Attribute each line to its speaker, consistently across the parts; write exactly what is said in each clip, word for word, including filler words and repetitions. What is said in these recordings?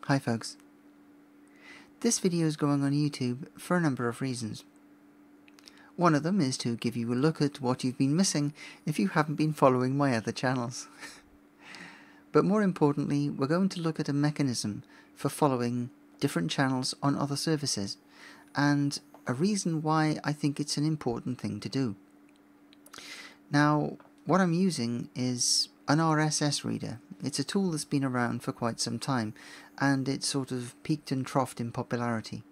Speaker 1: Hi folks. This video is going on YouTube for a number of reasons. One of them is to give you a look at what you've been missing if you haven't been following my other channels. But more importantly, we're going to look at a mechanism for following different channels on other services, and a reason why I think it's an important thing to do. Now, what I'm using is an R S S reader. It's a tool that's been around for quite some time, and it sort of peaked and troughed in popularity.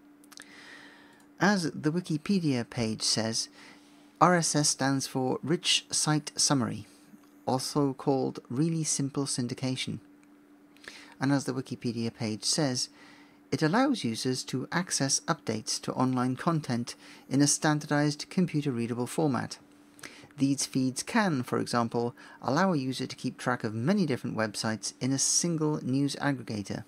Speaker 1: As the Wikipedia page says, R S S stands for Rich Site Summary, also called Really Simple Syndication. And as the Wikipedia page says, it allows users to access updates to online content in a standardized computer-readable format. These feeds can, for example, allow a user to keep track of many different websites in a single news aggregator.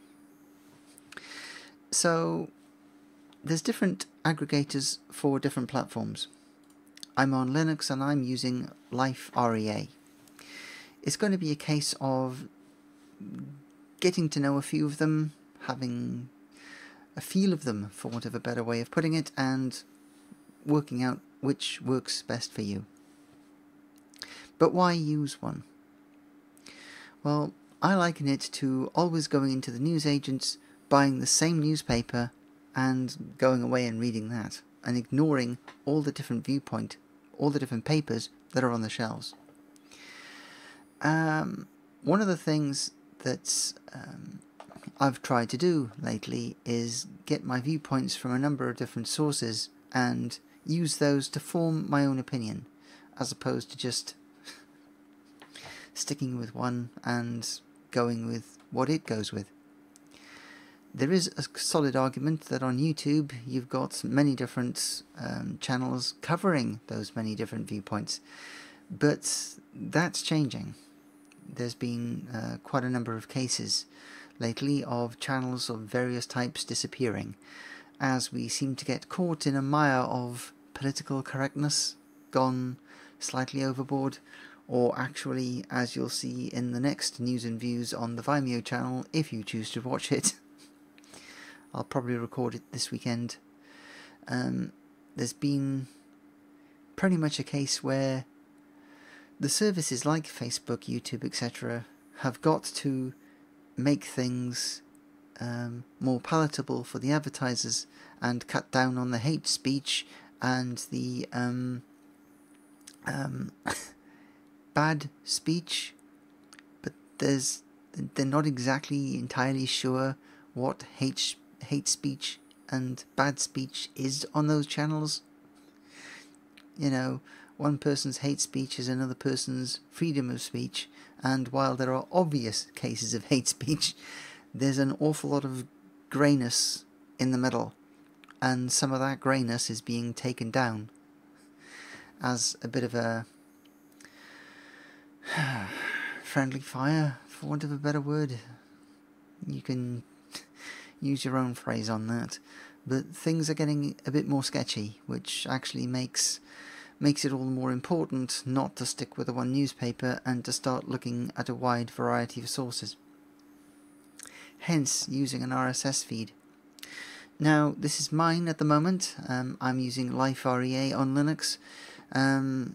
Speaker 1: So, there's different aggregators for different platforms. I'm on Linux and I'm using LifeREA. It's going to be a case of getting to know a few of them, having a feel of them, for want of a better way of putting it, and working out which works best for you. But why use one? Well, I liken it to always going into the newsagents, buying the same newspaper, and going away and reading that, and ignoring all the different viewpoint, all the different papers that are on the shelves. Um, one of the things that um, I've tried to do lately is get my viewpoints from a number of different sources and use those to form my own opinion, as opposed to just sticking with one and going with what it goes with. There is a solid argument that on YouTube you've got many different um, channels covering those many different viewpoints, but that's changing. There's been uh, quite a number of cases lately of channels of various types disappearing, as we seem to get caught in a mire of political correctness gone slightly overboard, or actually, as you'll see in the next News and Views on the Vimeo channel, if you choose to watch it. I'll probably record it this weekend. Um, there's been pretty much a case where the services like Facebook, YouTube, et cetera have got to make things um, more palatable for the advertisers and cut down on the hate speech and the um, um, bad speech, but there's they're not exactly entirely sure what hate hate speech and bad speech is on those channels. You know, one person's hate speech is another person's freedom of speech, and while there are obvious cases of hate speech, there's an awful lot of greyness in the middle, and some of that greyness is being taken down as a bit of a friendly fire, for want of a better word. You can use your own phrase on that, but things are getting a bit more sketchy, which actually makes makes it all the more important not to stick with the one newspaper and to start looking at a wide variety of sources. Hence, using an R S S feed. Now, this is mine at the moment. Um, I'm using LifeREA on Linux. Um,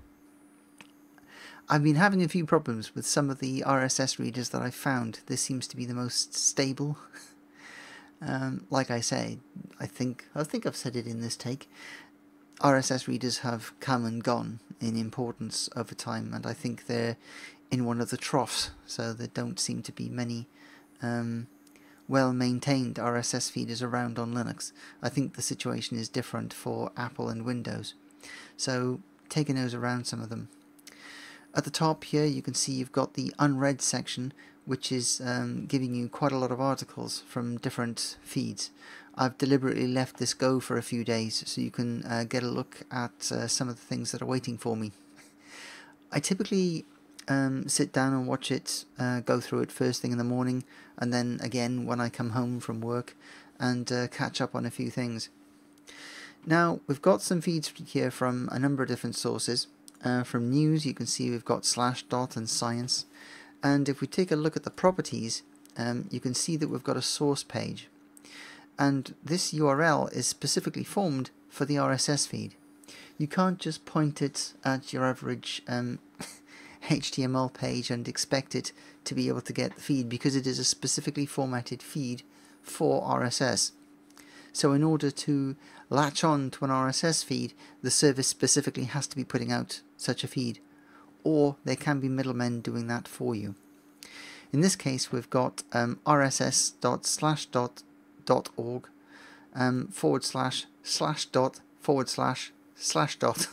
Speaker 1: I've been having a few problems with some of the R S S readers that I've found. This seems to be the most stable. um, like I say, I think I think I've said it in this take. R S S readers have come and gone in importance over time, and I think they're in one of the troughs, so there don't seem to be many um, well-maintained R S S feeders around on Linux. I think the situation is different for Apple and Windows, so take a nose around some of them. At the top here you can see you've got the unread section, which is um, giving you quite a lot of articles from different feeds. I've deliberately left this go for a few days so you can uh, get a look at uh, some of the things that are waiting for me. I typically um, sit down and watch it, uh, go through it first thing in the morning, and then again when I come home from work, and uh, catch up on a few things. Now, we've got some feeds here from a number of different sources. Uh, from news, you can see we've got Slashdot and Science. And if we take a look at the properties, um, you can see that we've got a source page, and this U R L is specifically formed for the R S S feed. You can't just point it at your average um, H T M L page and expect it to be able to get the feed, because it is a specifically formatted feed for R S S. So in order to latch on to an R S S feed, the service specifically has to be putting out such a feed, or there can be middlemen doing that for you. In this case, we've got um, rss dot slash dot dot org um, forward slash slash dot forward slash slash dot.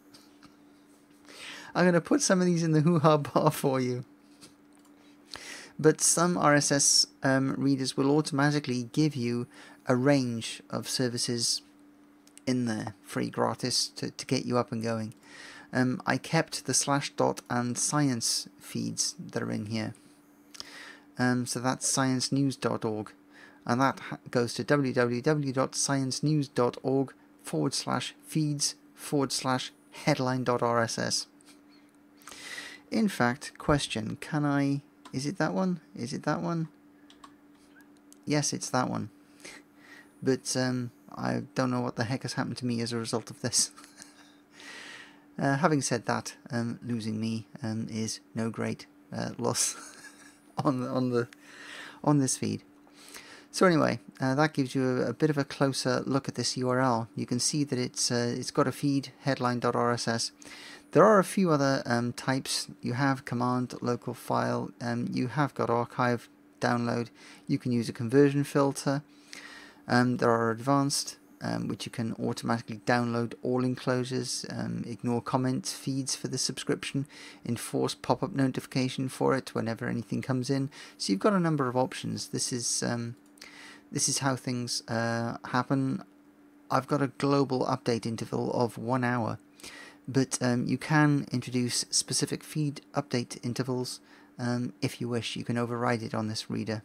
Speaker 1: I'm going to put some of these in the hoo-ha bar for you. But some R S S um, readers will automatically give you a range of services in there, free, gratis, to, to get you up and going. Um, I kept the slash dot and science feeds that are in here. Um, so that's science news dot org, and that goes to w w w dot science news dot org forward slash feeds forward slash headline dot r s s. In fact, question, can I, is it that one? Is it that one? Yes, it's that one. But um, I don't know what the heck has happened to me as a result of this. uh, having said that, um, losing me um, is no great uh, loss on the, on the on this feed. So anyway, uh, that gives you a, a bit of a closer look at this U R L. You can see that it's uh, it's got a feed, headline dot r s s. There are a few other um, types. You have command, local file, um, you have got archive, download, you can use a conversion filter. Um, there are advanced, um, which you can automatically download all enclosures, um, ignore comments, feeds for the subscription, enforce pop-up notification for it whenever anything comes in. So you've got a number of options. This is um, this is how things uh, happen. I've got a global update interval of one hour, but um, you can introduce specific feed update intervals um, if you wish. You can override it on this reader.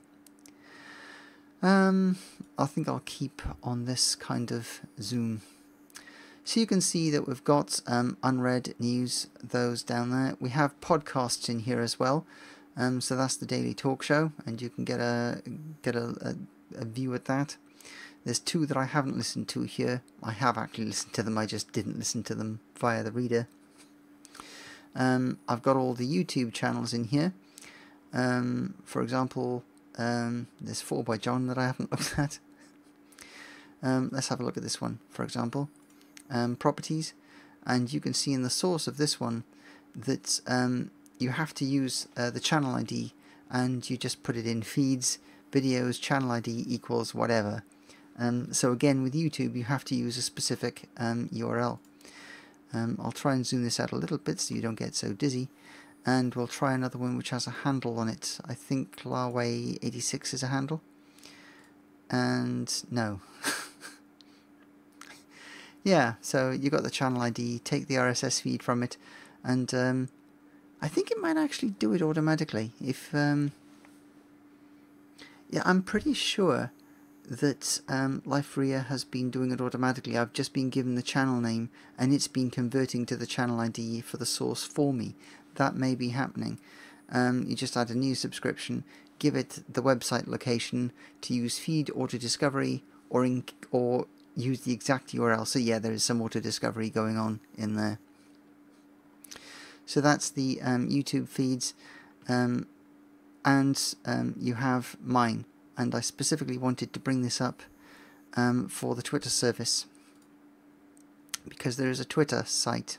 Speaker 1: Um, I think I'll keep on this kind of zoom. So you can see that we've got um, unread news, those down there. We have podcasts in here as well. Um, so that's the Daily Talk Show, and you can get a get a, a, a view at that. There's two that I haven't listened to here. I have actually listened to them, I just didn't listen to them via the reader. Um, I've got all the YouTube channels in here. Um, for example, um, there's four by John that I haven't looked at. Um, let's have a look at this one, for example. Um, properties, and you can see in the source of this one that um, you have to use uh, the channel I D, and you just put it in feeds, videos, channel I D equals whatever. Um, so again, with YouTube, you have to use a specific um, U R L. Um, I'll try and zoom this out a little bit so you don't get so dizzy, and we'll try another one which has a handle on it. I think Larway eighty-six is a handle, and no. Yeah, so you got the channel I D, take the R S S feed from it, and um, I think it might actually do it automatically. If um, yeah, I'm pretty sure that um, Liferea has been doing it automatically. I've just been given the channel name, and it's been converting to the channel I D for the source for me. That may be happening. Um, you just add a new subscription, give it the website location to use feed auto discovery, or in, or use the exact U R L. So yeah, there is some auto discovery going on in there. So that's the um, YouTube feeds, um, and um, you have mine. And I specifically wanted to bring this up um, for the Twitter service, because there is a Twitter site.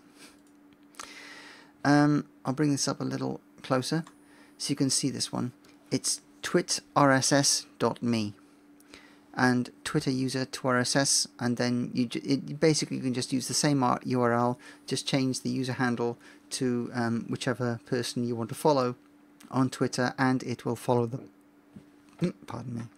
Speaker 1: Um, I'll bring this up a little closer so you can see this one. It's twit r s s dot me, and Twitter user to R S S, and then you it, basically you can just use the same U R L, just change the user handle to um, whichever person you want to follow on Twitter, and it will follow them. Pardon me.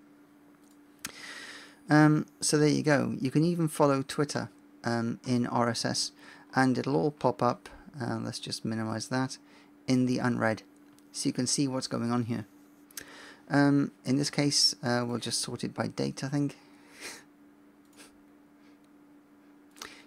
Speaker 1: Um, so there you go. You can even follow Twitter um, in R S S, and it'll all pop up. Uh, let's just minimize that in the unread, so you can see what's going on here. Um, in this case, uh, we'll just sort it by date, I think.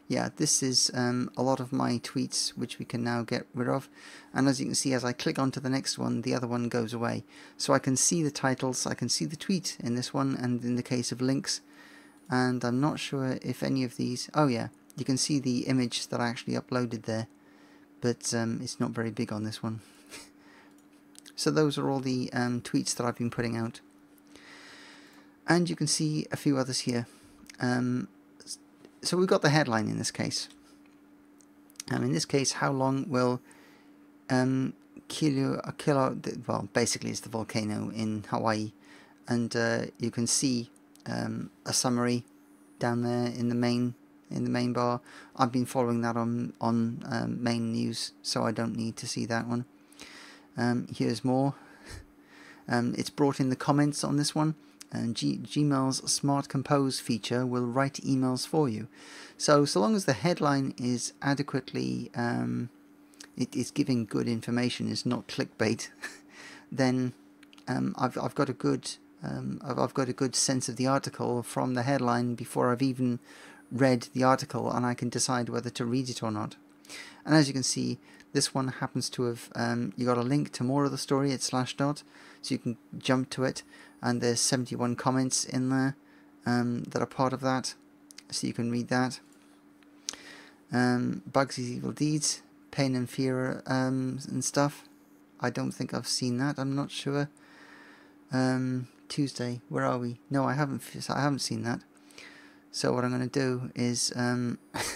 Speaker 1: yeah, this is um, a lot of my tweets, which we can now get rid of. And as you can see, as I click onto the next one, the other one goes away. So I can see the titles, I can see the tweet in this one, and in the case of links. And I'm not sure if any of these... Oh yeah, you can see the image that I actually uploaded there. But um, it's not very big on this one. So those are all the um, tweets that I've been putting out. And you can see a few others here. Um, so we've got the headline in this case. Um, in this case, how long will um, Kilo, Kilo, well, basically it's the volcano in Hawaii. And uh, you can see um, a summary down there in the main in the main bar. I've been following that on, on um, main news, so I don't need to see that one. Um, here's more. um, it's brought in the comments on this one. And G Gmail's Smart Compose feature will write emails for you. So, so long as the headline is adequately, um, it is giving good information, it's not clickbait, then um, I've I've got a good um, I've I've got a good sense of the article from the headline before I've even read the article, and I can decide whether to read it or not. And as you can see, this one happens to have um, you got a link to more of the story at Slashdot, so you can jump to it. And there's seventy-one comments in there um, that are part of that, so you can read that. Um, Bugsy's Evil Deeds, Pain and Fear um, and stuff. I don't think I've seen that. I'm not sure. Um, Tuesday, where are we? No, I haven't. I haven't seen that. So what I'm going to do is, um,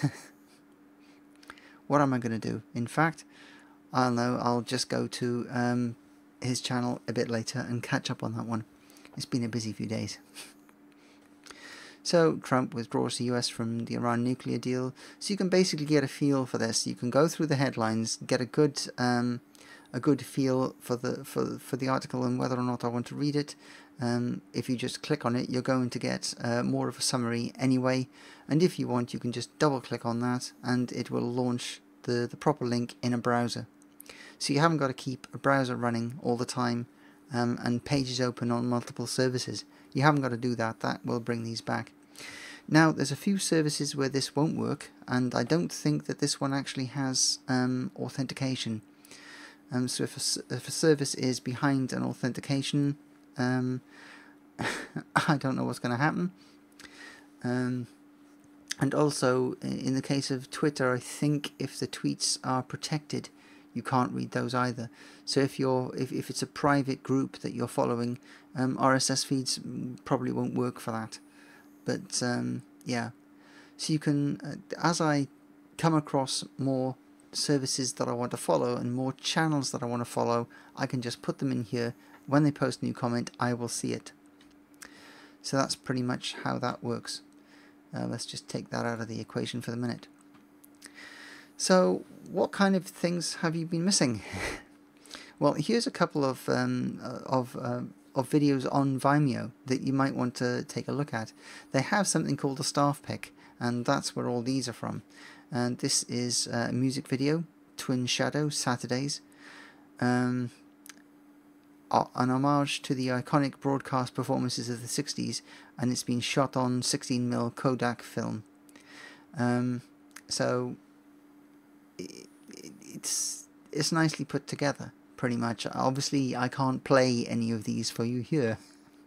Speaker 1: what am I going to do? In fact, I'll know. I'll just go to um, his channel a bit later and catch up on that one. It's been a busy few days. So Trump withdraws the U S from the Iran nuclear deal. So you can basically get a feel for this. You can go through the headlines, get a good um, a good feel for the for for the article and whether or not I want to read it. Um, if you just click on it, you're going to get uh, more of a summary anyway. And if you want, you can just double click on that, and it will launch the the proper link in a browser. So you haven't got to keep a browser running all the time. Um, and pages open on multiple services. You haven't got to do that. That will bring these back. Now, there's a few services where this won't work, and I don't think that this one actually has um, authentication. Um, so if a, if a service is behind an authentication, um, I don't know what's going to happen. Um, and also, in the case of Twitter, I think if the tweets are protected, you can't read those either. So if you're if, if it's a private group that you're following, um, R S S feeds probably won't work for that. But um, yeah, so you can, uh, as I come across more services that I want to follow and more channels that I want to follow, I can just put them in here. When they post a new comment, I will see it. So that's pretty much how that works. Uh, let's just take that out of the equation for the minute. So, what kind of things have you been missing? Well, here's a couple of um, of uh, of videos on Vimeo that you might want to take a look at. They have something called a staff pick, and that's where all these are from. And this is a music video, Twin Shadow Saturdays, um, an homage to the iconic broadcast performances of the sixties, and it's been shot on sixteen millimeter Kodak film. Um, so. It's it's nicely put together, pretty much. Obviously, I can't play any of these for you here.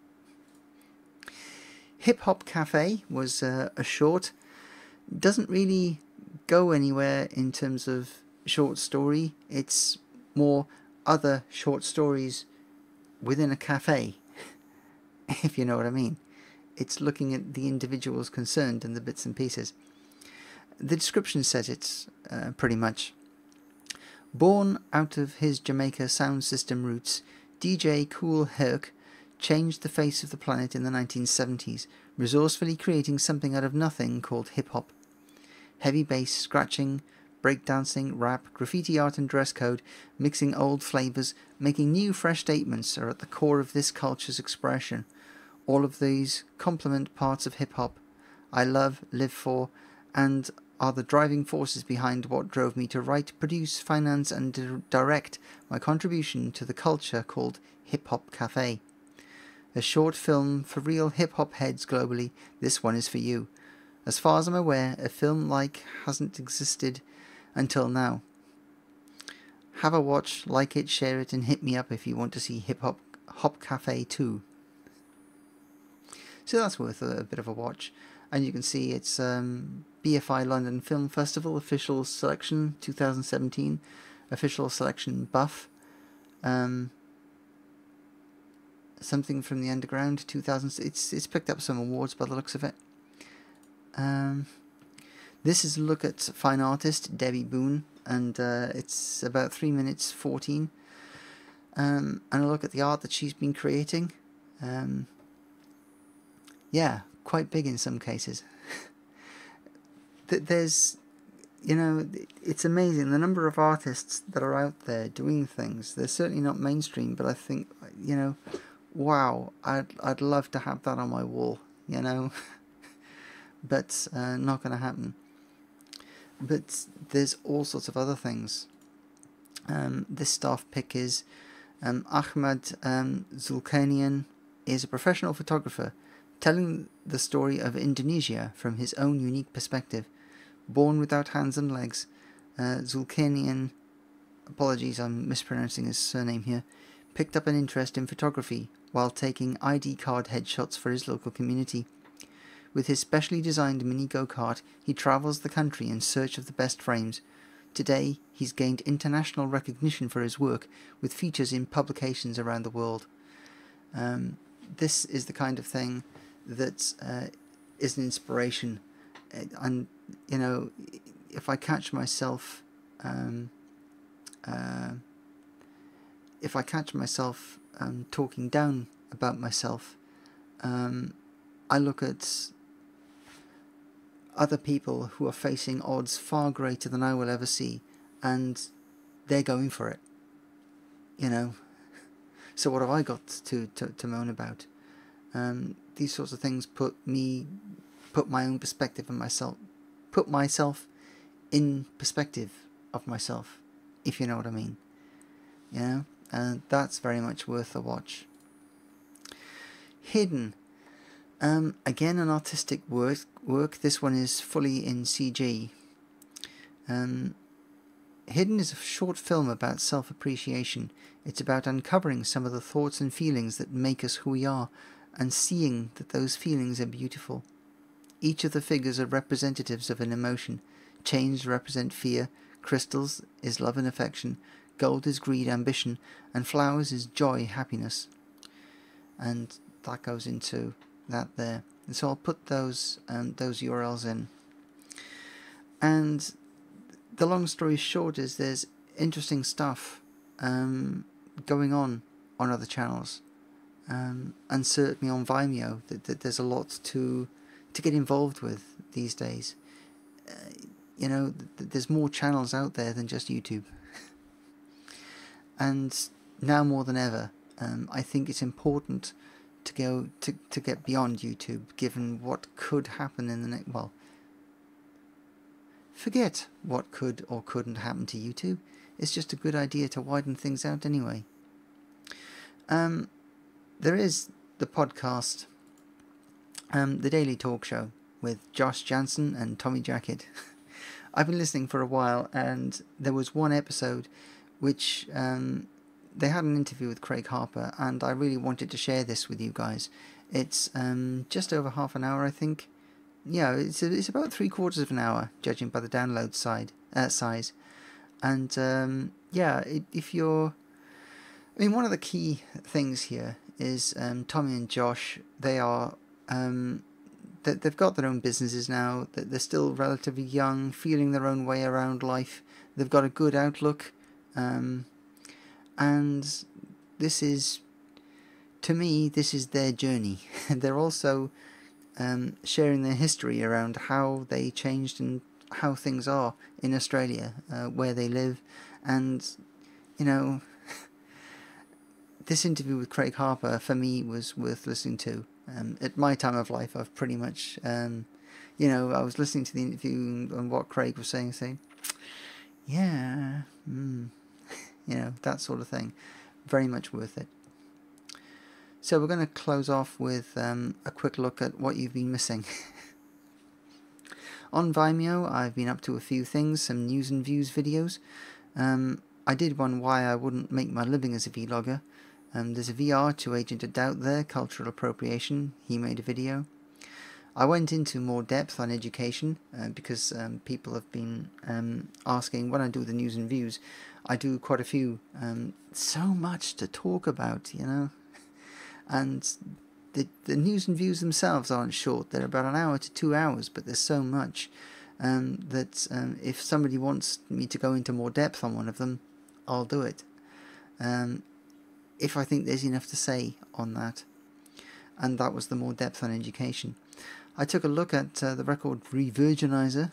Speaker 1: Hip Hop Cafe was uh, a short. Doesn't really go anywhere in terms of short story. It's more other short stories within a cafe, if you know what I mean. It's looking at the individuals concerned and the bits and pieces. The description says it's uh, pretty much. Born out of his Jamaica sound system roots, D J Kool Herc changed the face of the planet in the nineteen seventies, resourcefully creating something out of nothing called hip-hop. Heavy bass, scratching, breakdancing, rap, graffiti art and dress code, mixing old flavours, making new fresh statements are at the core of this culture's expression. All of these complement parts of hip-hop I love, live for, and are the driving forces behind what drove me to write, produce, finance and di direct my contribution to the culture called Hip Hop Cafe. A short film for real hip-hop heads globally, this one is for you. As far as I'm aware, a film like hasn't existed until now. Have a watch, like it, share it, and hit me up if you want to see Hip Hop Hop Cafe two. So that's worth a, a bit of a watch. And you can see it's um, B F I London Film Festival official selection twenty seventeen, official selection buff. Um, something from the Underground two thousand. It's it's picked up some awards by the looks of it. Um, this is a look at fine artist Debbie Boone, and uh, it's about three minutes fourteen. Um, and a look at the art that she's been creating. Um, yeah, quite big in some cases. There's, you know, it's amazing the number of artists that are out there doing things. They're certainly not mainstream, but I think, you know, wow, I'd I'd love to have that on my wall, you know, but uh, not going to happen. But there's all sorts of other things. Um, this staff pick is um, Ahmad um, Zulkarnain is a professional photographer telling the story of Indonesia from his own unique perspective. Born without hands and legs, uh, Zulkarnain, apologies I'm mispronouncing his surname here, picked up an interest in photography while taking I D card headshots for his local community. With his specially designed mini go-kart, he travels the country in search of the best frames. Today, he's gained international recognition for his work, with features in publications around the world. Um, this is the kind of thing that uh, is an inspiration. And, you know, if I catch myself, um, uh, if I catch myself um, talking down about myself, um, I look at other people who are facing odds far greater than I will ever see, and they're going for it, you know. So what have I got to, to, to moan about? Um, these sorts of things put me, put my own perspective on myself, put myself in perspective of myself, if you know what I mean. You know, and that's very much worth a watch. Hidden. Um, again, an artistic work. Work. This one is fully in C G. Um, Hidden is a short film about self-appreciation. It's about uncovering some of the thoughts and feelings that make us who we are, and seeing that those feelings are beautiful. Each of the figures are representatives of an emotion. Chains represent fear, crystals is love and affection, gold is greed, ambition, and flowers is joy, happiness. And that goes into that there. And so I'll put those um, those U R Ls in. And the long story short is there's interesting stuff um, going on on other channels, um, and certainly on Vimeo. That, that there's a lot to to get involved with these days. Uh, you know, th there's more channels out there than just YouTube. And now more than ever, um, I think it's important to go to to get beyond YouTube, given what could happen in the next. Well, forget what could or couldn't happen to YouTube. It's just a good idea to widen things out anyway. Um, there is the podcast, um, the Daily Talk Show with Josh Jansen and Tommy Jacket. I've been listening for a while, and there was one episode which um, they had an interview with Craig Harper, and I really wanted to share this with you guys. It's um, just over half an hour, I think. Yeah, it's it's about three quarters of an hour, judging by the download side uh, size. And um, yeah, it, if you're, I mean, one of the key things here is um, Tommy and Josh. They are um, they, they've got their own businesses now. They're still relatively young, feeling their own way around life. They've got a good outlook. Um, and this is, to me, this is their journey. And they're also um, sharing their history around how they changed and how things are in Australia, uh, where they live. And, you know, this interview with Craig Harper, for me, was worth listening to. Um, at my time of life, I've pretty much, um, you know, I was listening to the interview and what Craig was saying, saying, yeah, mm. You know, that sort of thing. Very much worth it. So we're going to close off with um, a quick look at what you've been missing. On Vimeo, I've been up to a few things, some news and views videos. Um, I did one why I wouldn't make my living as a vlogger. Um, there's a V R to Agent of Doubt there, cultural appropriation. He made a video. I went into more depth on education uh, because um, people have been um, asking when I do the news and views. I do quite a few. Um, so much to talk about, you know. And the, the news and views themselves aren't short. They're about an hour to two hours, but there's so much um, that um, if somebody wants me to go into more depth on one of them, I'll do it. Um, if I think there's enough to say on that. And that was the more depth on education. I took a look at uh, the record Revirginizer.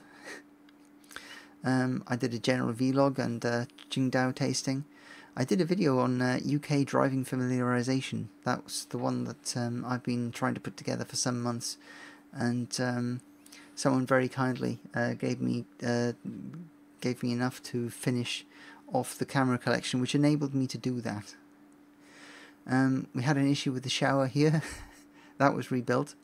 Speaker 1: um, I did a general vlog and uh, Qingdao tasting. I did a video on uh, U K driving familiarization. That was the one that um, I've been trying to put together for some months. And um, someone very kindly uh, gave me uh, gave me enough to finish off the camera collection, which enabled me to do that. Um, we had an issue with the shower here. That was rebuilt.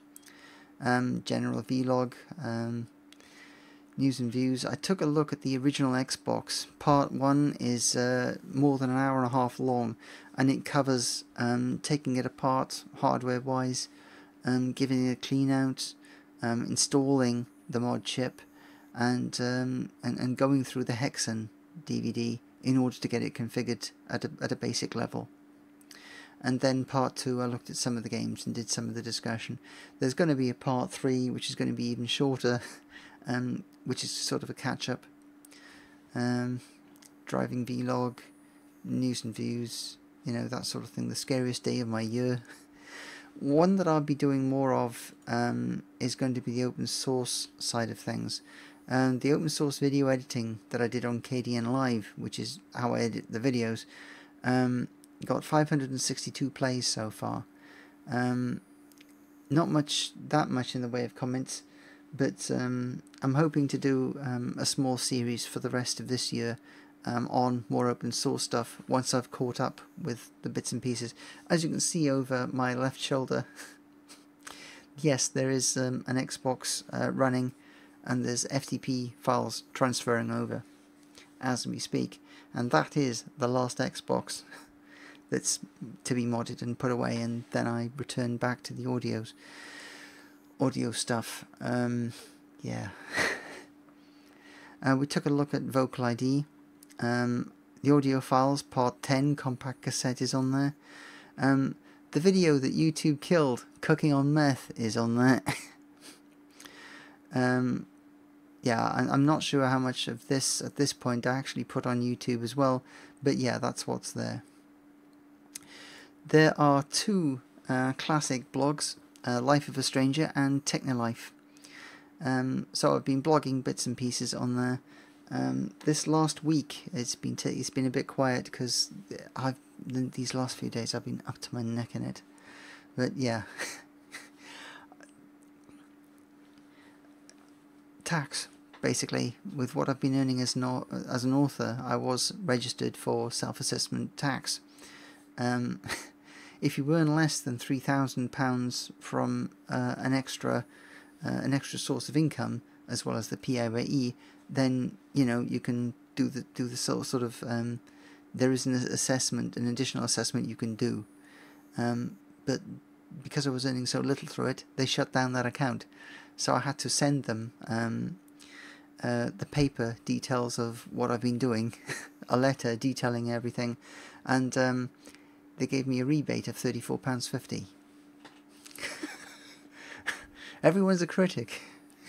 Speaker 1: Um, general vlog, um, news and views. I took a look at the original Xbox. Part one is uh, more than an hour and a half long, and it covers um, taking it apart hardware wise, um, giving it a clean out, um, installing the mod chip, and, um, and and going through the Hexen D V D in order to get it configured at a, at a basic level. And then part two, I looked at some of the games and did some of the discussion. There's going to be a part three, which is going to be even shorter, um, which is sort of a catch-up. Um, driving vlog, news and views, you know, that sort of thing. The scariest day of my year. One that I'll be doing more of um, is going to be the open source side of things. Um, the open source video editing that I did on K D N Live, which is how I edit the videos, um, got five hundred sixty-two plays so far. Um, not much, that much in the way of comments, but um, I'm hoping to do um, a small series for the rest of this year um, on more open source stuff once I've caught up with the bits and pieces. As you can see over my left shoulder, yes, there is um, an Xbox uh, running, and there's F T P files transferring over as we speak, and that is the last Xbox that's to be modded and put away, and then I return back to the audios, audio stuff. Um, yeah. uh, we took a look at Vocal I D. Um, the audio files, part ten, compact cassette is on there. Um, the video that YouTube killed, Cooking on Meth, is on there. um, yeah, I, I'm not sure how much of this at this point I actually put on YouTube as well, but yeah, that's what's there. There are two uh, classic blogs, uh, Life of a Stranger and Technolife. Um, so I've been blogging bits and pieces on there. Um, this last week it's been t it's been a bit quiet because I've these last few days I've been up to my neck in it. But yeah, tax basically. With what I've been earning as an as an author, I was registered for self-assessment tax. Um, If you earn less than three thousand pounds from uh, an extra uh, an extra source of income, as well as the P A Y E, then you know you can do the do the sort sort of um, there is an assessment, an additional assessment you can do. Um, but because I was earning so little through it, they shut down that account, so I had to send them um, uh, the paper details of what I've been doing, a letter detailing everything, and um, they gave me a rebate of thirty-four pounds fifty. Everyone's a critic.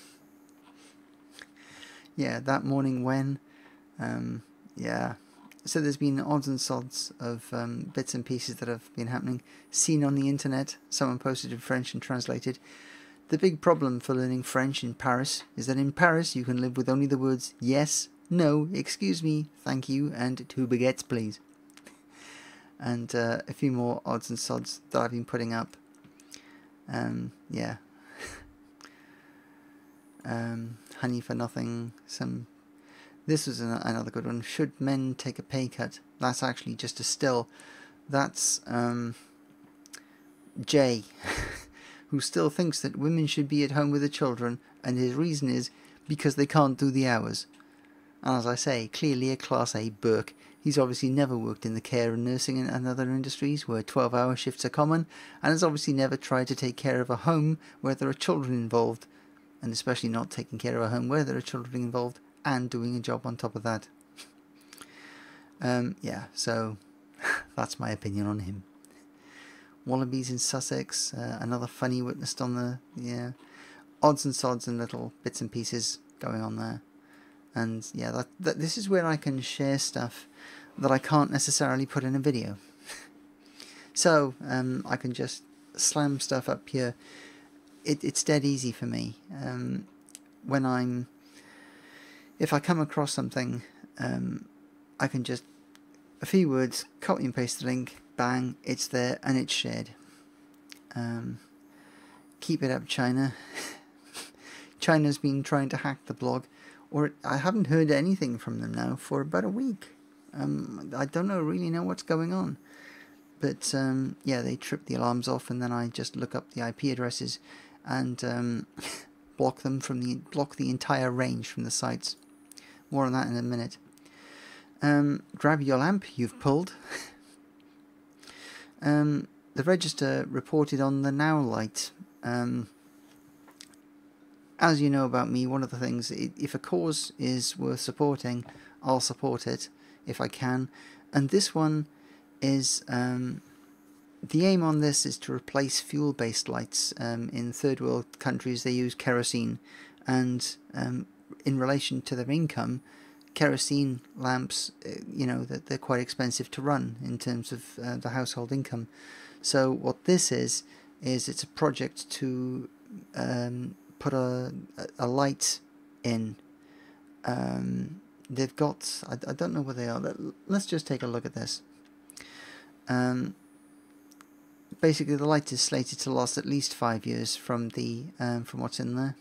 Speaker 1: Yeah, that morning when, um, yeah. So there's been odds and sods of um, bits and pieces that have been happening. Seen on the internet, someone posted in French and translated. The big problem for learning French in Paris is that in Paris you can live with only the words yes, no, excuse me, thank you, and two baguettes please. And uh, a few more odds and sods that I've been putting up. Um, yeah. um, honey for nothing. Some. This was an, another good one. Should men take a pay cut? That's actually just a still. That's um, Jay, who still thinks that women should be at home with the children and his reason is because they can't do the hours. And as I say, clearly a Class A Burke. He's obviously never worked in the care and nursing and other industries where twelve hour shifts are common, and has obviously never tried to take care of a home where there are children involved, and especially not taking care of a home where there are children involved and doing a job on top of that. Um, yeah, so that's my opinion on him. Wallabies in Sussex, uh, another funny witnessed on the, yeah, odds and sods and little bits and pieces going on there. And yeah, that, that this is where I can share stuff that I can't necessarily put in a video. So um, I can just slam stuff up here. It, it's dead easy for me. Um, when I'm, if I come across something, um, I can just, a few words, copy and paste the link, bang, it's there and it's shared. Um, keep it up, China. China's been trying to hack the blog. Or I haven't heard anything from them now for about a week. Um, I don't know really know what's going on. But um, yeah, they trip the alarms off, and then I just look up the I P addresses and um, block them from the block the entire range from the sites. More on that in a minute. Um, grab your lamp you've pulled. um, the Register reported on the Now Light. Um, As you know about me, one of the things, if a cause is worth supporting, I'll support it if I can. And this one is, um, the aim on this is to replace fuel-based lights. Um, in third world countries they use kerosene, and um, in relation to their income, kerosene lamps, you know, that they're quite expensive to run in terms of uh, the household income. So what this is, is it's a project to um, put a, a light in. Um, they've got, I, I don't know where they are. Let's just take a look at this. Um, basically, the light is slated to last at least five years from the um, from what's in there.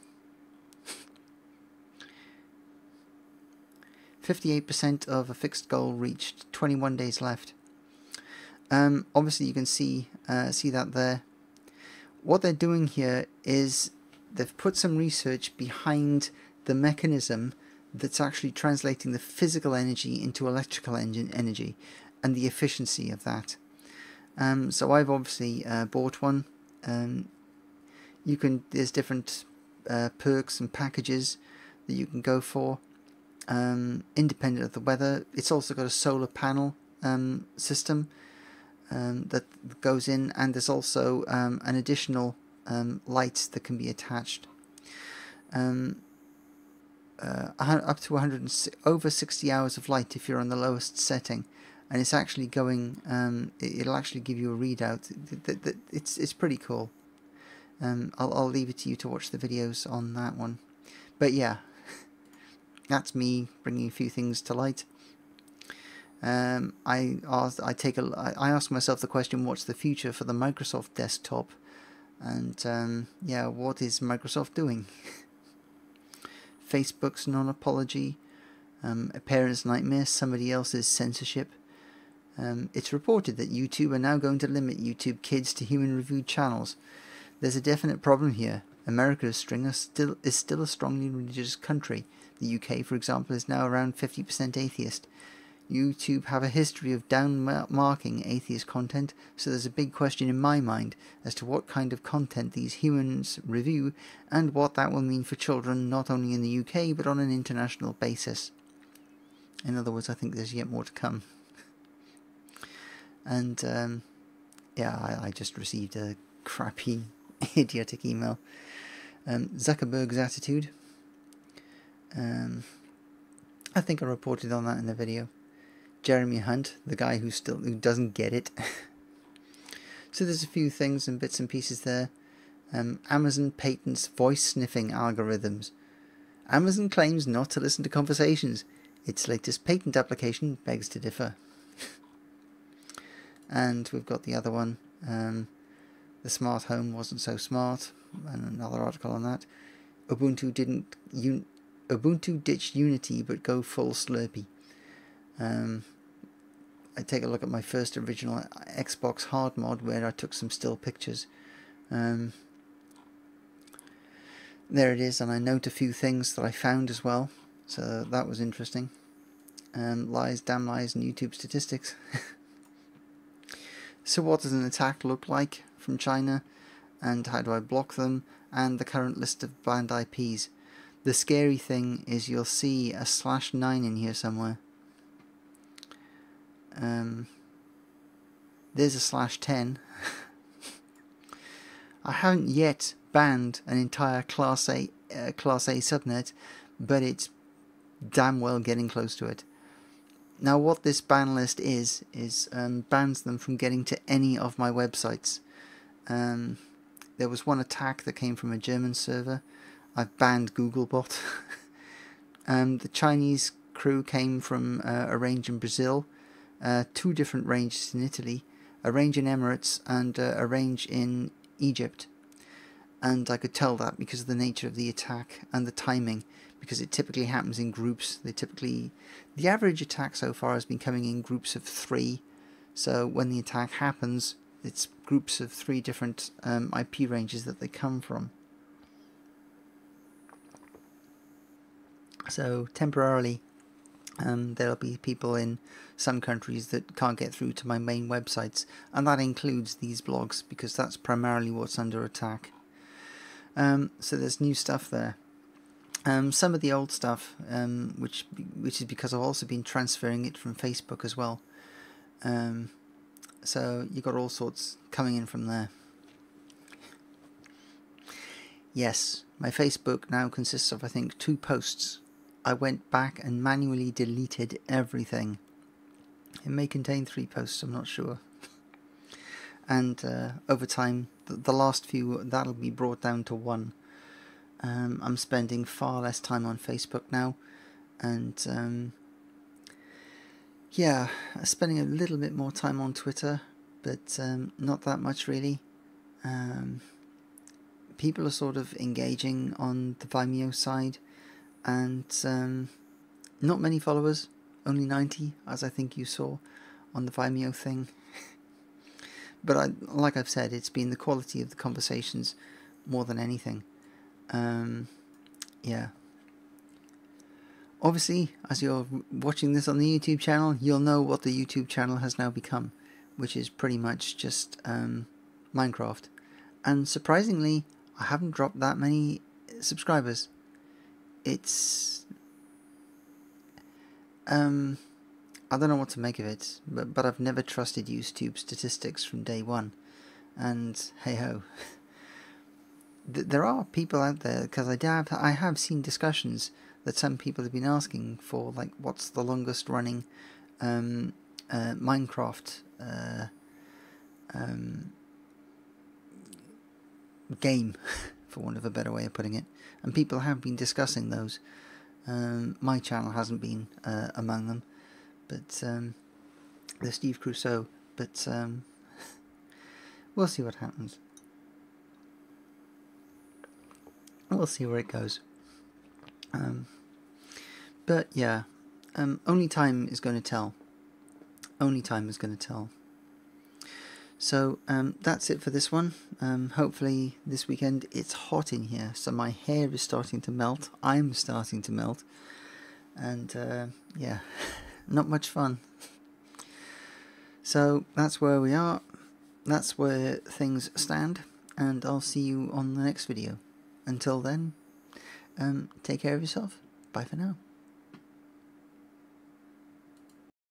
Speaker 1: fifty-eight percent of a fixed goal reached. twenty-one days left. Um, obviously, you can see uh, see that there. What they're doing here is they've put some research behind the mechanism that's actually translating the physical energy into electrical engine energy and the efficiency of that. Um, so I've obviously uh, bought one. Um, you can there's different uh, perks and packages that you can go for, um, independent of the weather. It's also got a solar panel um, system um, that goes in, and there's also um, an additional Um, lights that can be attached. Um, uh, up to one hundred over sixty hours of light if you're on the lowest setting, and it's actually going. Um, it'll actually give you a readout. It's it's pretty cool. Um, I'll I'll leave it to you to watch the videos on that one. But yeah, that's me bringing a few things to light. Um, I asked. I take a. I asked myself the question: what's the future for the Microsoft desktop? And um, yeah, what is Microsoft doing? Facebook's non-apology, um, a parent's nightmare, somebody else's censorship. Um, it's reported that YouTube are now going to limit YouTube Kids to human-reviewed channels. There's a definite problem here. America's string is still, is still a strongly religious country. The U K, for example, is now around fifty percent atheist. YouTube have a history of down-marking atheist content, so there's a big question in my mind as to what kind of content these humans review and what that will mean for children not only in the U K but on an international basis. In other words, I think there's yet more to come. And um, yeah, I, I just received a crappy, idiotic email. Um, Zuckerberg's attitude. Um, I think I reported on that in the video. Jeremy Hunt, the guy who still who doesn't get it. So there's a few things and bits and pieces there. Um, Amazon patents voice sniffing algorithms. Amazon claims not to listen to conversations. Its latest patent application begs to differ. And we've got the other one. Um, the smart home wasn't so smart. And another article on that. Ubuntu didn't. Un Ubuntu ditched Unity but go full Slurpee. Um, I take a look at my first original Xbox hard mod where I took some still pictures. Um, there it is, and I note a few things that I found as well, so that was interesting. Um, lies, damn lies, and YouTube statistics. So what does an attack look like from China, and how do I block them, and the current list of banned I Ps. The scary thing is you'll see a slash nine in here somewhere. Um, there's a slash ten. I haven't yet banned an entire Class A uh, Class A subnet, but it's damn well getting close to it. Now what this ban list is, is um, bans them from getting to any of my websites. Um, there was one attack that came from a German server. I've banned Googlebot. um, the Chinese crew came from uh, a range in Brazil, uh, two different ranges in Italy, a range in Emirates, and uh, a range in Egypt. And I could tell that because of the nature of the attack and the timing, because it typically happens in groups. They typically, the average attack so far has been coming in groups of three. So when the attack happens, it's groups of three different um, I P ranges that they come from. So temporarily, um, there'll be people in some countries that can't get through to my main websites, and that includes these blogs, because that's primarily what's under attack. Um, so there's new stuff there. Um, some of the old stuff, um, which which is because I've also been transferring it from Facebook as well. Um, so you got all sorts coming in from there. Yes, my Facebook now consists of, I think, two posts. I went back and manually deleted everything. It may contain three posts, I'm not sure. And uh, over time, the, the last few, that'll be brought down to one. Um, I'm spending far less time on Facebook now, and um, yeah, spending a little bit more time on Twitter, but um, not that much really. Um, people are sort of engaging on the Vimeo side, and um, not many followers, only ninety, as I think you saw on the Vimeo thing. But I, like I've said, it's been the quality of the conversations more than anything. Um, yeah. Obviously, as you're watching this on the YouTube channel, you'll know what the YouTube channel has now become, which is pretty much just um, Minecraft. And surprisingly, I haven't dropped that many subscribers. It's... Um, I don't know what to make of it, but, but I've never trusted YouTube statistics from day one. And hey-ho. There are people out there, because I have, I have seen discussions that some people have been asking for, like, what's the longest running um, uh, Minecraft uh, um, game, for want of a better way of putting it. And people have been discussing those. Um, my channel hasn't been uh, among them, but um, the Steve Crusoe, but um, we'll see what happens. We'll see where it goes. Um, but yeah, um, only time is going to tell. Only time is going to tell. So um, that's it for this one. Um, hopefully this weekend. It's hot in here, so my hair is starting to melt. I'm starting to melt. And uh, yeah, not much fun. So that's where we are. That's where things stand. And I'll see you on the next video. Until then, um, take care of yourself. Bye for now.